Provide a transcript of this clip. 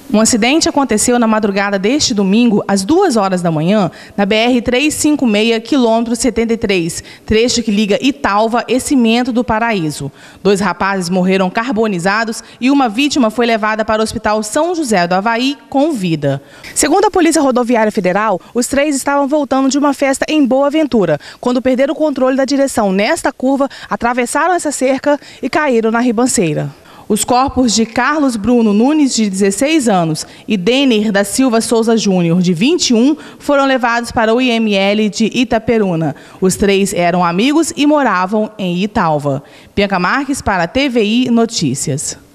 Um acidente aconteceu na madrugada deste domingo, às 2 horas da manhã, na BR-356, quilômetro 73, trecho que liga Italva e Cimento do Paraíso. 2 rapazes morreram carbonizados e uma vítima foi levada para o Hospital São José do Avaí com vida. Segundo a Polícia Rodoviária Federal, os 3 estavam voltando de uma festa em Boa Ventura, quando perderam o controle da direção nesta curva, atravessaram essa cerca e caíram na ribanceira. Os corpos de Carlos Bruno Nunes, de 16 anos, e Denner da Silva Souza Júnior, de 21, foram levados para o IML de Itaperuna. Os 3 eram amigos e moravam em Italva. Bianca Marques para a TVI Notícias.